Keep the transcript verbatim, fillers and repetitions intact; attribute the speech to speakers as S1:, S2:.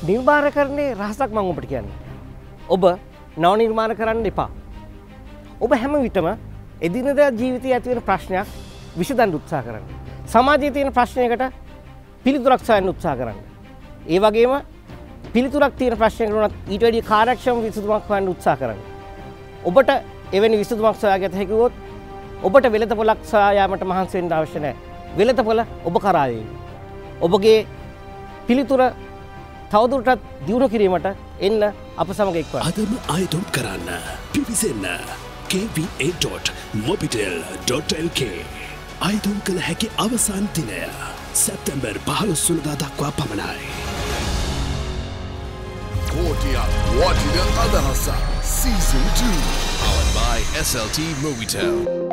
S1: නිර්මාණකරණයේ රහසක් මම ඔබට කියන්නේ. ඔබ නව නිර්මාණ කරන්න එපා. ඔබ හැම විටම එදිනෙදා ජීවිතයේ ඇති වෙන ප්‍රශ්නයක් විසඳන්න උත්සාහ කරන්න. සමාජයේ තියෙන ප්‍රශ්නයකට පිළිතුරක් සොයන්න උත්සාහ කරන්න. ඒ වගේම පිළිතුරක් තියෙන ප්‍රශ්නයකට උනත් ඊට වැඩිය කාර්යක්ෂම විසඳුමක් හොයන්න උත්සාහ කරන්න. ඔබට එවැනි විසඳුමක් සොයාගත හැකි වුවොත් ඔබට වෙළඳපොළක් සොයා යාමට මහන්සි වෙන්න අවශ්‍ය නැහැ. වෙළඳපොළ ඔබ කරා එයි. ඔබගේ පිළිතුර තවදුරටත් දියුණු කිරීමට එන්න අප සමග එක්වන්න.
S2: අදම ආයතන කරන්න. පිවිසෙන්න k v a dot mobitel dot l k. ආයතන කළ හැකි අවසන් දිනය සැප්තැම්බර් පහළොස් වෙනිදා දක්වා පමණයි.
S3: Kotia Watida Adahasa Season two, powered by S L T Movitel.